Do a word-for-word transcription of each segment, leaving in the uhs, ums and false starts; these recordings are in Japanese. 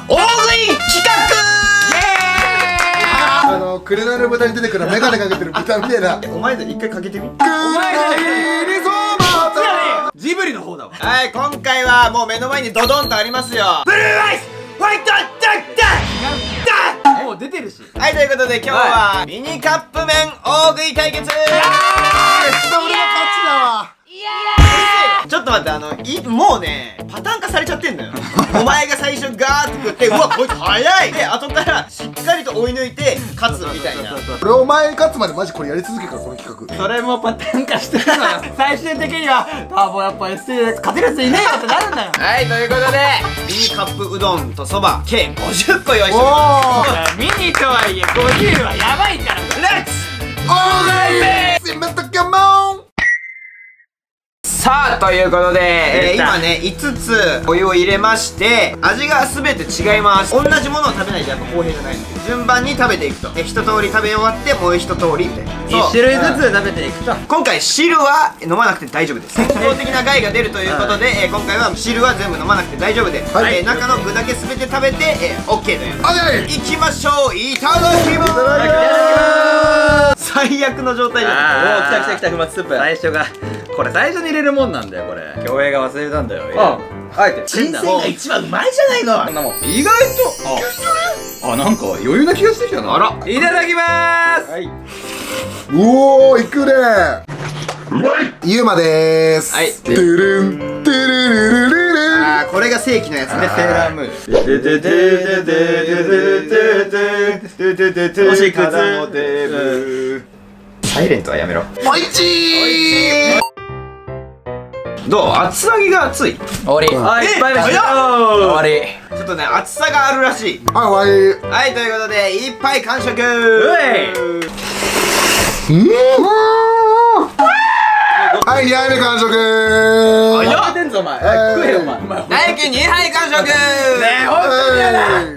大食い企画。 あの紅の豚に出てくるメガネかけてる豚みたいな。 お前で一回かけてみ。 お前ジブリの方だわ。 はい、今回はもう目の前にドドンとありますよ。ブルーアイスホワイトダッダもう出てるし。 はい、ということで今日はミニカップ麺大食い対決。 俺の勝ちだわ。 ちょっと待って、あのいもうねパターン化されちゃってんのよ。お前が最初ガーって食って、うわこいつ早いで後からしっかりと追い抜いて勝つみたいな。 俺お前勝つまでマジこれやり続けるからこの企画。 それもパターン化してるのよ。最終的にはあもうやっぱ エスエヌエス 勝てるやついねえよってなるんだよ。 はい、ということでミニカップうどんとそば計ごじゅっこ用意しておりまミニとはいえごじゅうはやばいから。 す。レッツオーレイセメントカモン。 さあ、ということで、えー、 出た今ねいつつお湯を入れまして、味が全て違います。同じものを食べないとやっぱ公平じゃないので、順番に食べていくと、え一通り食べ終わってもう一通りみたいな。 一種類ずつ食べていくと。 今回汁は飲まなくて大丈夫です。健康的な害が出るということで、えー今回は汁は全部飲まなくて大丈夫で、 はいえー中の具だけ全て食べて、えー、OK という。 はいいきましょう。いただきまいただきーす。最悪の状態じゃん。 おお、来た来た来た、粉末スープ。最初がこれ最初に入れるもんなんだよ。これ恭平が忘れたんだよ。 ああえて新鮮が一番うまいじゃないの。 こんなもん意外とあなんか余裕な気がしてきたな。 あら、 いただきまーす。はい。 おーいくねゆうまでーす。 はいトゥルントゥルルルルルン。 あーこれが正規のやつね。セーラームーン。 おしくつサイレントはやめろ。 もういちー。 どう？厚揚げが熱い。 終わり。はい、 えいっぱい目早っ終わり。 ちょっとね厚さがあるらしい。 はい終わり。 はい、ということでいっぱい完食。 いうんはいにはいめ完食。 早っ食べてんぞお前。 えー食えよお前。お前大輝にはい完食。 ねえほんとにやだ。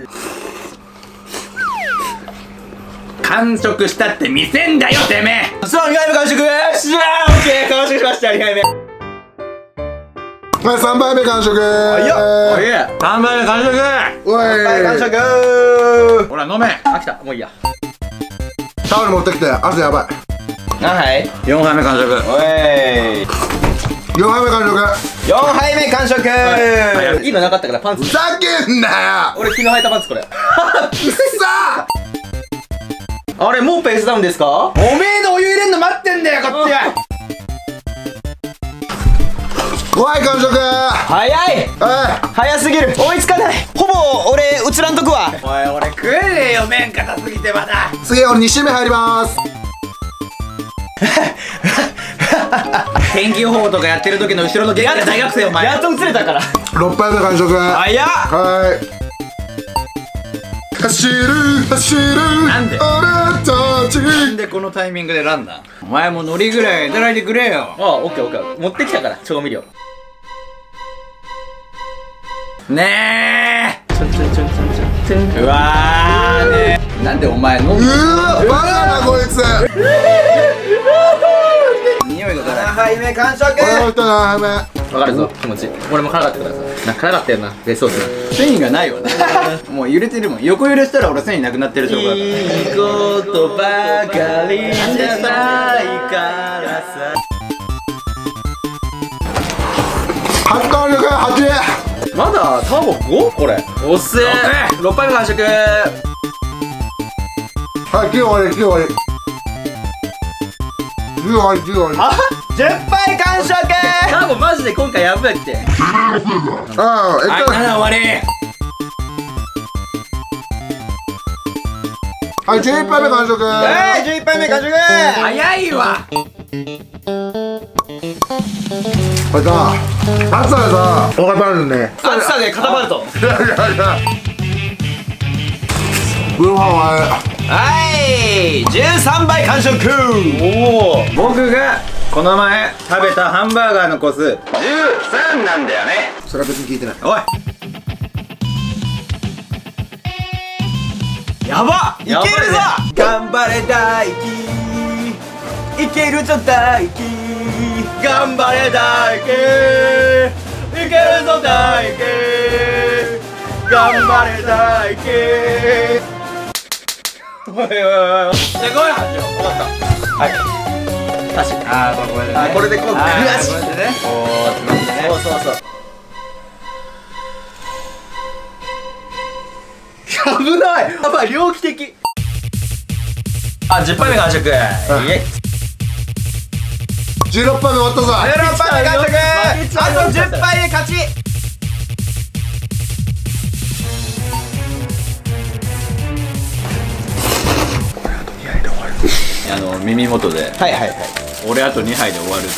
完食したって見せんだよてめえ。 さあにはいめ完食。しゃー、オッケー、完食しました。にはいめ。 はいさんばいめ完食。 早っ。 おいさんばいめ完食。 おいはい完食。 ほら飲め。あ来たもういいや。 タオル持ってきて汗やばい。 何杯？ よんはいめ完食。 おい。 よんはいめ完食。 よんはいめ完食。 いいのなかったからパンツ。 ふざけんなよ。 俺昨日履いたパンツこれ。 くっさあれもうペースダウンですか？ おめえのお湯入れんの待ってんだよこっちは。 ー。はい完食。 早い。 は早すぎる。追いつかない。ほぼ俺映らんとくわ。 おい俺食えねえよ麺硬すぎてまだ。 い次俺に周目入ります。 天気予報とかやってる時の後ろの元気な大学生お前。 やっと映れたから。 ろっぱいめ完食。 早っ。 はい走る走るなんで俺たち。 なんでこのタイミングでランナー。お前も海苔ぐらいいただいてくれよ。ああオッケーオッケー持ってきたから調味料。ねえうわーねえなんでお前飲むうわバカなこいつ。 匂いが辛い。 ななはいめ完食。 俺の人なめ。 わかるぞ気持ち。俺も辛かったからさ。な辛かったよなベースソースな。繊維がないわな。もう揺れてるもん。横揺れしたら俺繊維なくなってる証拠だから。いいことばかりじゃないからさ。 はち完食。はち。 まだターボご？これおっせえ。ろっぱいめ完食。 はいきゅう終わりきゅう終わり。じゅう終わりじゅう終わり。 あ、じゅっぱい完食。 ターボマジで今回やばいって。 ああえっとはいなな終わり。 はいじゅういっぱいめ完食。 えー、じゅういっぱいめ完食。 早いわ。 これさ暑さでさおがたるね。 暑さで固まると。 いやいやいやブーファンははいじゅうさんばい完食。 おお僕がこの前食べたハンバーガーの個数じゅうさんなんだよね。 それは別に聞いてない。 おいやばいけるぞ。頑張れ大輝。いけるぞ大輝。頑張れ大輝。いけるぞ大輝。 頑張れ大輝。おいおいおいおい。じゃあごめん、終わった。はい。確かに。ああ、これでね。これでこう悔しい。これでね。おー、つまんでね。そうそうそう。危ない。やばい、猟奇的。あ、じゅっぱいめ完食。イエイ。 じゅうろっぱいめ終わったぞ。 じゅうろっぱいめ完食。あとじゅっぱいで勝ち。 あの耳元ではいはいはい。 俺あとにはいで終わる。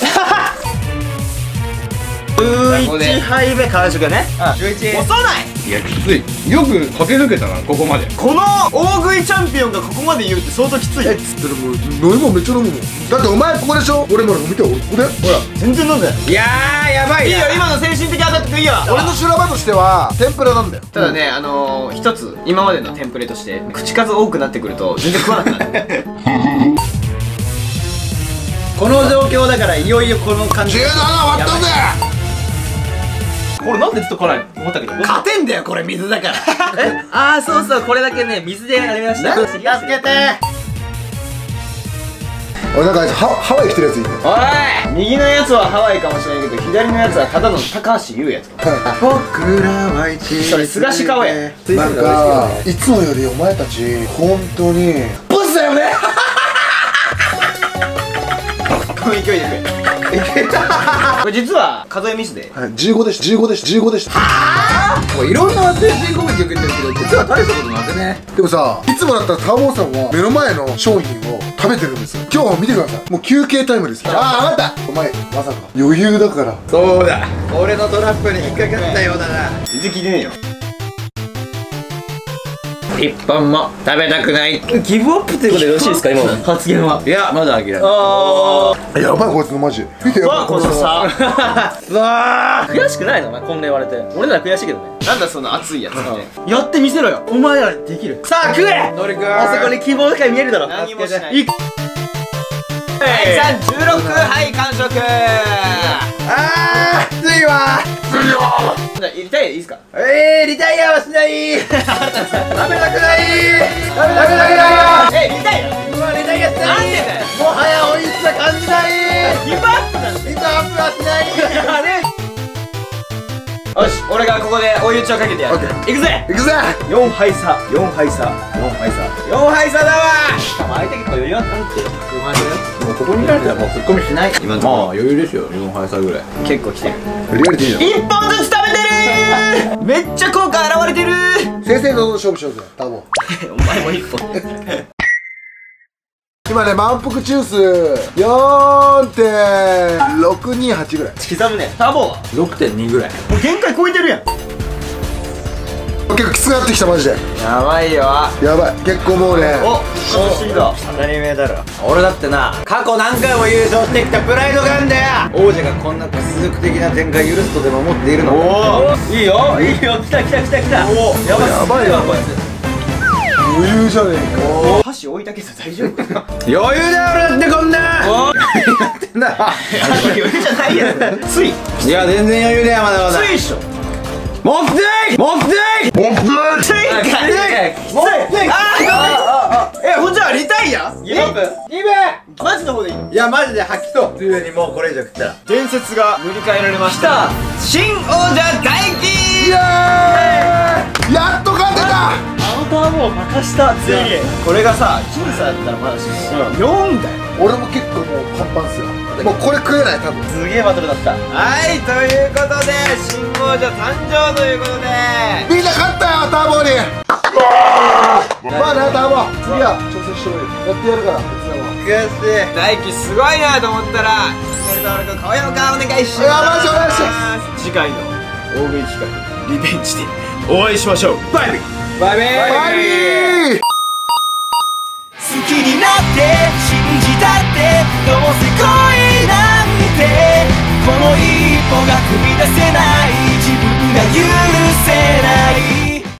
じゅういちはいめ完食ね。じゅういち。押さない。 いや、きつい。よく駆け抜けたな、ここまで。 この大食いチャンピオンがここまで言うって相当きついよ。 え、つってもう飲み物めっちゃ飲むもん。だってお前ここでしょ。俺まだ飲みたい。俺ここでほら全然飲んでない。 いやー、やばい。 いいよ、今の精神的アタックいいよ。 俺の修羅場としては天ぷらなんだよ。 ただね、あのー、一つ今までのテンプレとして口数多くなってくると全然食わなくなる。 この状況だからいよいよこの感じ。 じゅうなな終わったぜ。 これなんでずっと来ないと思ったけど、勝てんだよこれ、水だから。え、あー、そうそう、これだけね水でやりました。 気をつけて。 俺なんかあいつハハワイ来てるやついる。 おい、右のやつはハワイかもしれないけど左のやつはただの高橋優也とか。 僕らは一それ菅氏顔や。 なんかいつもよりお前たち本当にボスだよね。 この勢いでいく。これ実は数えミスでじゅうごでした。じゅうごでした。じゅうごでした。 もういろんな精神攻撃受けてるけど、実は大したことなんでね。 でもさ、いつもだったらターボーさんは目の前の商品を食べてるんですよ。今日は見てください。もう休憩タイムです。ああ、分かった。お前まさか余裕だから。 そうだ、俺のトラップに引っかかったようだな。 全然聞いてねえよ。 一本も食べたくない。 ギブアップっていうことでよろしいですか、今の発言は。 いや、まだ諦めない。 ああ、 やばいこいつのマジ。見てよ。 このささあ、 悔しくないのお前こんな言われて。俺なら悔しいけどね。 なんだその熱いやつって。 やってみせろよ。お前らにできる。さあ食え。 のりくん、 あそこに希望が見えるだろ。 何もしない。 い第さんじゅうろくはい完食。 あー、きついわ。 じゃあリタイアいいですか。 えー、リタイアはしない。食べたくない。食べたくない。 え、リタイア。 うわ、リタイアしない。 なんでだよ。 もはや美味しさ感じない。 ギブアップなの。 リターアップはしない。 あれ。よし、俺がここで追い打ちをかけてやる。いくぜ。 行くぜ。 よんはい差、よんはい差、よんはい差、よんはい差だわ。 相手結構余裕あったんって。 もうここにいられたらもうツッコミしない。 今のところまあ余裕ですよ、よんはい差ぐらい。 結構来てる。 リアリティじ一本ずつ食べてる。めっちゃ効果現れてる。 ゃん。先生の勝負しようぜ。ターボ。 お前も一本。 今ね満腹中枢 よんてんろくにはち ぐらい。 刻むね。ターボはろくてんに ぐらい。 もう限界超えてるやん。 結構きつくなってきたマジで。 やばいよ。 やばい結構もうね。 お、復活してきた。当たり前だろ。 俺だってな、過去何回も優勝してきたプライドがあんだよ。王者がこんな屈辱的な展開許すとでも思っているのか。 おお、いいよいいよ。来た来た来た来た。おお、やばいやばいよこいつ。 余裕じゃねえか。 おお、箸置いたけど大丈夫。 余裕だよ俺だってこんな。 おお、 やってんだ。 余裕じゃないやつ。ついいや全然余裕だよまだまだ。 ついっしょ。 もっていもっていもうついかい。もうああ、え、ほんじゃリタイア？ ギブアップ。 ギブ。 マジの方でいい？ いやマジで吐きそう。つゆにもうこれ以上食ったら。 伝説が塗り替えられました。新王者大輝。 イエーイ。やっと勝てた。 あのターボを任したついに。 これがさ、僅差だったらまだしもよんだよ。 俺も結構もうパンパンっすよ。もうこれ食えない多分。 すげえバトルだった。 はい、ということで新王者誕生ということで、 みんな勝ったよターボに。まあねターボ次は挑戦してもいい。やってやるからいつでも。 悔しい。 大輝すごいなと思ったらチャンネル登録高評価お願いします。 いやマジお願いしま次回の大食い企画リベンジでお会いしましょう。バイビー。 バイビー。 バイビー。 好きになって信じたってどうせ恋なんてこの一歩が踏み出せない自分が言う